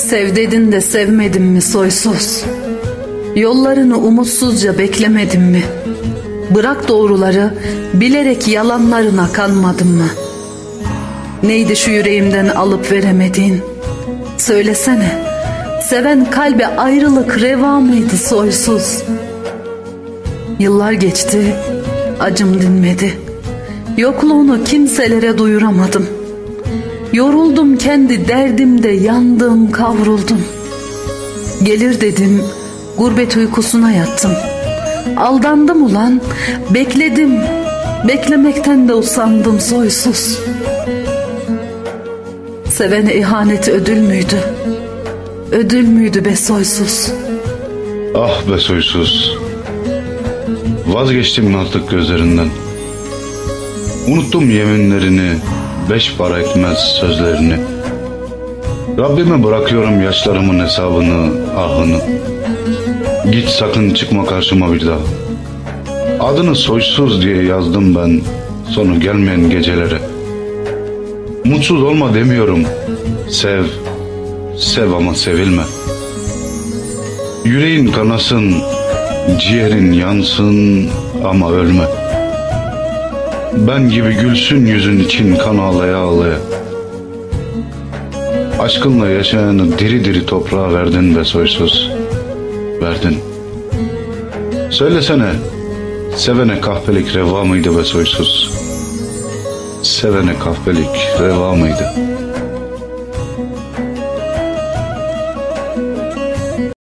Sev dedin de sevmedin mi soysuz? Yollarını umutsuzca beklemedin mi? Bırak doğruları, bilerek yalanlarına kanmadın mı? Neydi şu yüreğimden alıp veremediğin? Söylesene, seven kalbe ayrılık reva mıydı soysuz? Yıllar geçti, acım dinmedi. Yokluğunu kimselere duyuramadım. Yoruldum kendi derdimde, yandım, kavruldum. Gelir dedim, gurbet uykusuna yattım. Aldandım ulan, bekledim, beklemekten de usandım soysuz. Sevene ihanet ödül müydü? Ödül müydü be soysuz? Ah be soysuz, vazgeçtim artık gözlerinden. Unuttum yeminlerini, beş para etmez sözlerini. Rabbime bırakıyorum yaşlarımın hesabını, ahını. Git sakın çıkma karşıma bir daha. Adını soysuz diye yazdım ben sonu gelmeyen gecelere. Mutsuz olma demiyorum, sev, sev ama sevilme. Yüreğin kanasın, ciğerin yansın ama ölme. Ben gibi gülsün yüzün için kan ağlaya ağlaya. Aşkınla yaşayanı diri diri toprağa verdin be soysuz, verdin. Söylesene, sevene kahpelik reva mıydı be soysuz? Sevene kahpelik reva mıydı?